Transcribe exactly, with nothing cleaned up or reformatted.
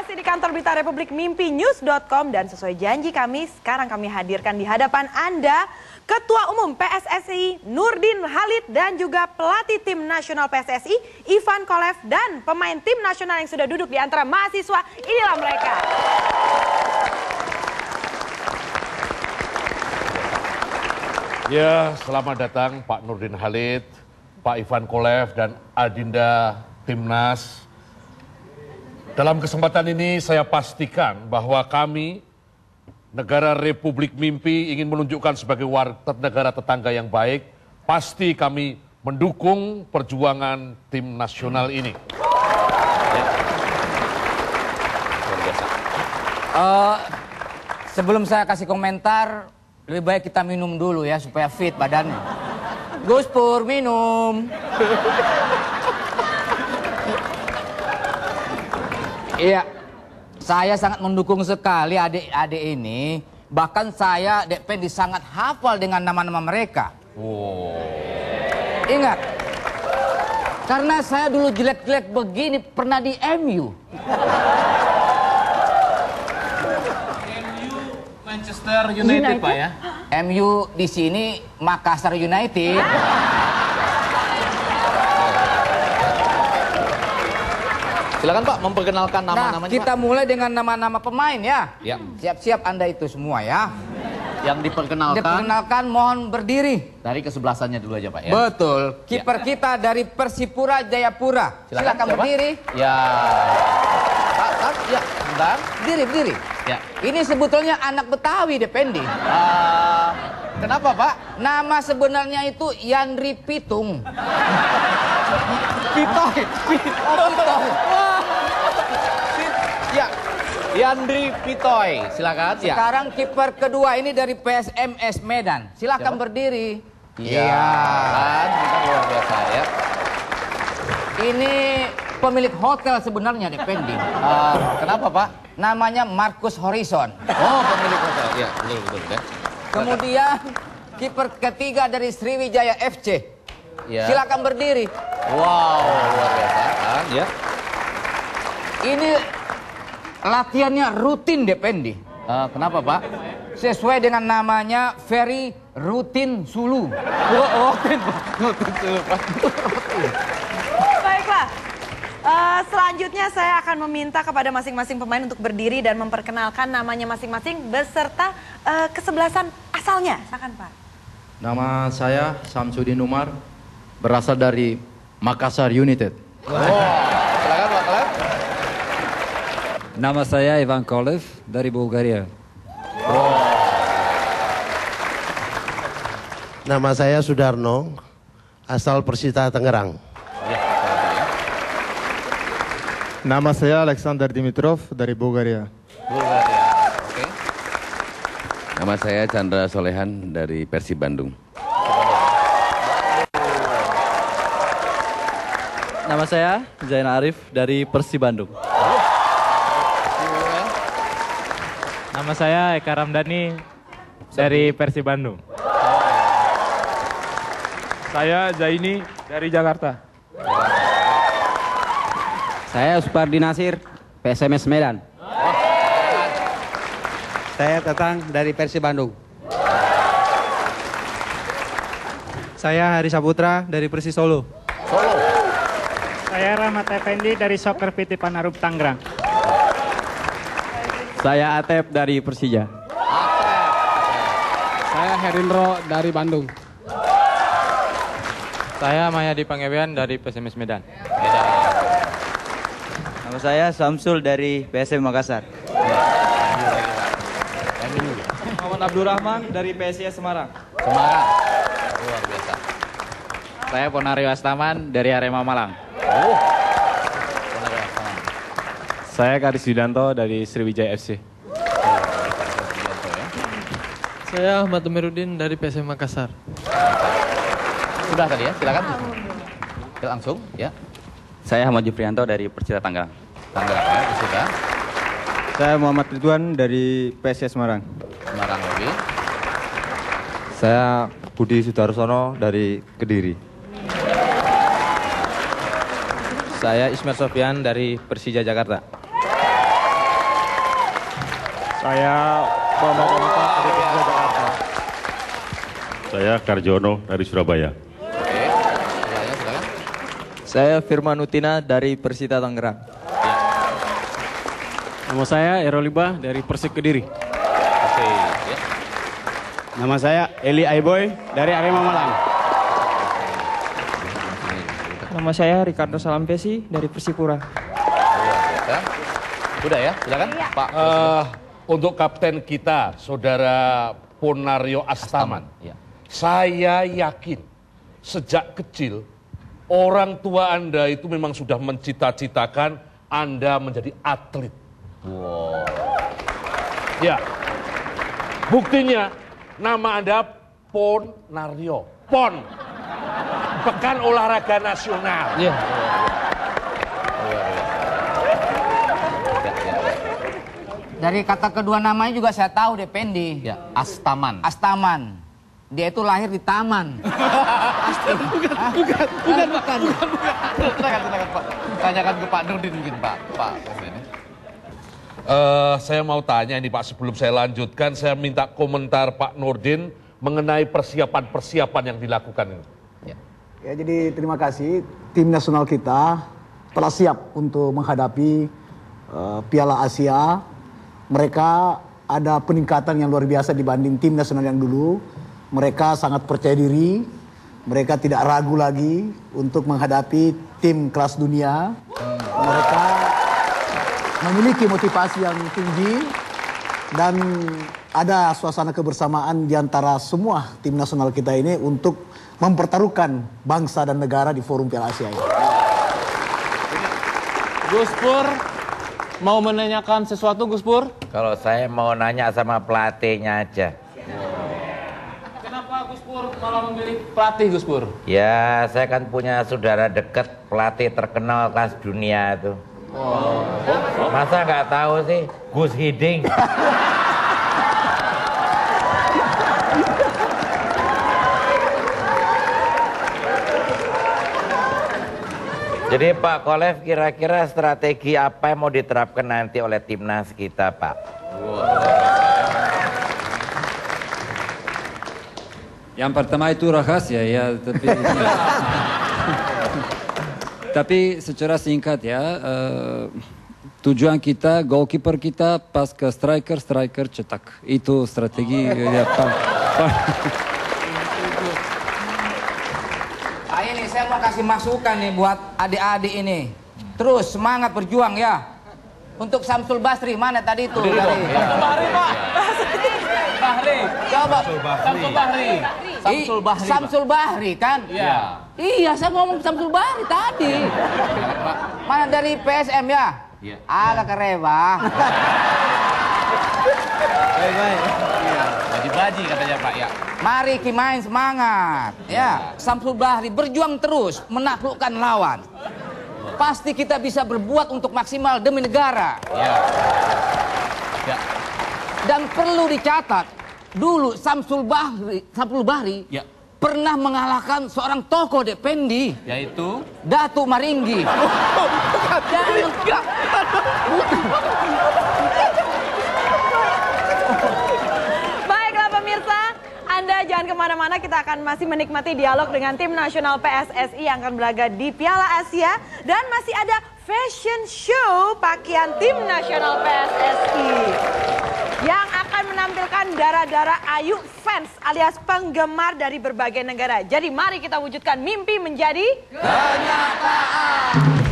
masih di kantor berita Republik Mimpi News dot com dan sesuai janji kami, sekarang kami hadirkan di hadapan Anda Ketua Umum P S S I Nurdin Halid dan juga pelatih tim nasional P S S I Ivan Kolev dan pemain tim nasional yang sudah duduk di antara mahasiswa. Inilah mereka. Ya, selamat datang Pak Nurdin Halid, Pak Ivan Kolev dan Adinda Timnas. Dalam kesempatan ini saya pastikan bahwa kami, negara Republik Mimpi, ingin menunjukkan sebagai warga negara tetangga yang baik. Pasti kami mendukung perjuangan tim nasional ini. Ya. Uh, sebelum saya kasih komentar, lebih baik kita minum dulu ya supaya fit badannya. Gus Pur, minum. Iya, saya sangat mendukung sekali adik-adik ini. Bahkan saya, Dek Pendi, sangat hafal dengan nama-nama mereka. Wow. Ingat, karena saya dulu jelek-jelek begini pernah di M U. Manchester United, United, Pak ya? M U di sini Makassar United. Silakan Pak, memperkenalkan nama-namanya. Nah, kita Pak. mulai dengan nama-nama pemain ya. Ya. Siap-siap Anda itu semua ya. Yang diperkenalkan. Diperkenalkan, mohon berdiri. Dari kesebelasannya dulu aja Pak ya. Betul. Kiper ya. Kita dari Persipura Jayapura. Silakan, Silakan berdiri. Ya. Pak, Pak, ya, bentar. Berdiri, berdiri. Ya. Ini sebetulnya anak Betawi, Dependi. Uh, kenapa Pak? Nama sebenarnya itu Yandri Pitung. Pitoy. Oh, Pitoy. Ya, Yandri Pitoy, silakan. Sekarang ya. Kiper kedua ini dari P S M S Medan. Silakan Siapa? Berdiri. Iya. Kan, luar biasa ya. Ini pemilik hotel sebenarnya, Dependi. Uh, kenapa Pak? Namanya Marcus Horizon. Oh, pemilik hotel. Ya, betul betul ya. Kemudian kiper ketiga dari Sriwijaya F C. Ya. Silakan berdiri. Wow, luar biasa kan ya. Ini latihannya rutin, Dependi. Uh, kenapa Pak? Sesuai dengan namanya Ferry Rutin Sulu. Oh, rutin, rutin Sulu Pak. Baiklah. Uh, selanjutnya saya akan meminta kepada masing-masing pemain untuk berdiri dan memperkenalkan namanya masing-masing beserta uh, kesebelasan asalnya. Silakan Pak. Nama saya Samsudin Umar, berasal dari Makassar United. Oh, silakan Pak Kolev. Nama saya Ivan Kolev dari Bulgaria. Oh. Nama saya Sudarno, asal Persita Tangerang. Nama saya Alexander Dimitrov dari Bulgaria. Bulgaria, oke. Okay. Nama saya Chandra Solehan dari Persib Bandung. Nama saya Zainal Arif dari Persib Bandung. Nama saya Eka Ramdhani dari Persib Bandung. Saya Zaini dari Jakarta. Saya Supardi Nasir, P S M S Medan. Saya Tatang dari Persib Bandung. Saya Hari Saputra dari Persis Solo. Solo. Saya Rahmat Effendi dari Soccer P T Panarup Tangerang. Saya Atep dari Persija. Saya Herindro dari Bandung. Saya Mayadi Pangewian dari P S M S Medan. Nama saya Samsul dari P S M Makassar. Muhammad Abdurrahman dari P S I S Semarang. Semarang. Luar biasa. Saya Ponario Astaman dari Arema Malang. Oh. Ponario Astaman. Saya Karis Yudanto dari Sriwijaya F C. Saya Ahmad Amiruddin dari P S M Makassar. Sudah tadi ya, silakan. Langsung ya. Saya Ahmad Jufrianto dari Persita Tangerang. Tangerang ya, sudah. Saya Muhammad Ridwan dari P S I S Semarang. Semarang lagi. Saya Budi Sudarsono dari Kediri. Saya Ismail Sofyan dari Persija Jakarta. Saya Bambang Pamungkas dari Persija Jakarta. Saya Karjono dari Surabaya. Oke, silakan, silakan. Saya Firman Utina dari Persita Tangerang. Nama saya Eroliba dari Persik Kediri. Oke, ya. Nama saya Eli Aiboy dari Arema Malang. Nama saya Ricardo Salampesi dari Persipura. Udah ya, silakan Pak. Uh, untuk kapten kita, Saudara Ponario Astaman, ya. Saya yakin sejak kecil orang tua Anda itu memang sudah mencita-citakan Anda menjadi atlet. Wow. Ya, buktinya nama Anda Ponario, Pon, Pekan Olahraga Nasional. Iya. Dari kata kedua namanya juga saya tahu deh, Pendi. Ya, Astaman. Astaman. Dia itu lahir di taman. Pasti. Bukan, Hah? bukan, bukan, bukan, bukan, bukan. Silakan, silakan Pak. Tanyakan ke Pak Nurdin mungkin Pak. Pak. Uh, saya mau tanya ini Pak, sebelum saya lanjutkan, saya minta komentar Pak Nurdin mengenai persiapan-persiapan yang dilakukan ini. Ya. Ya, jadi terima kasih. Tim nasional kita telah siap untuk menghadapi uh, Piala Asia. Mereka ada peningkatan yang luar biasa dibanding tim nasional yang dulu. Mereka sangat percaya diri. Mereka tidak ragu lagi untuk menghadapi tim kelas dunia. Mereka memiliki motivasi yang tinggi dan ada suasana kebersamaan di antara semua tim nasional kita ini untuk mempertaruhkan bangsa dan negara di forum Piala Asia ini. Gus Pur, mau menanyakan sesuatu Gus Pur? Kalau saya mau nanya sama pelatihnya aja. Kenapa Gus Pur malah memilih pelatih Gus Pur? Ya, saya kan punya saudara dekat pelatih terkenal kelas dunia itu. Oh. Masa nggak tahu sih, Gus Hiding. Jadi Pak Kolev, kira-kira strategi apa yang mau diterapkan nanti oleh timnas kita, Pak? Yang pertama itu rahasia ya, tapi tapi secara singkat ya, uh, tujuan kita, goalkeeper kita pas ke striker, striker cetak. Itu strategi ya, Pak. Ah, ini saya mau kasih masukan nih buat adik-adik ini. Terus semangat berjuang ya. Untuk Samsul Basri, mana tadi itu? Dari Samsul Bahri, Pak. Bahri. Coba. Samsul Bahri. Samsul Bahri. Samsul Bahri kan? Iya. Iya, saya ngomong Samsul Bahri tadi. Mana dari P S M ya? Iya. Agak kereba. Baik, baik. Iya. Baji-baji katanya Pak ya. Mari Ki main semangat. Ya, Samsul Bahri berjuang terus menaklukkan lawan. Pasti kita bisa berbuat untuk maksimal demi negara. Ya. Ya. Dan perlu dicatat, dulu Samsul Bahri, Samsul Bahri ya. pernah mengalahkan seorang tokoh Dependi. Yaitu? Datuk Maringgi. Oh, bukan. Dan enggak. Baiklah pemirsa, Anda jangan kemana-mana, kita akan masih menikmati dialog dengan tim nasional P S S I yang akan berlaga di Piala Asia. Dan masih ada fashion show pakaian tim nasional P S S I yang akan menampilkan darah-darah Ayu fans alias penggemar dari berbagai negara. Jadi mari kita wujudkan mimpi menjadi kenyataan.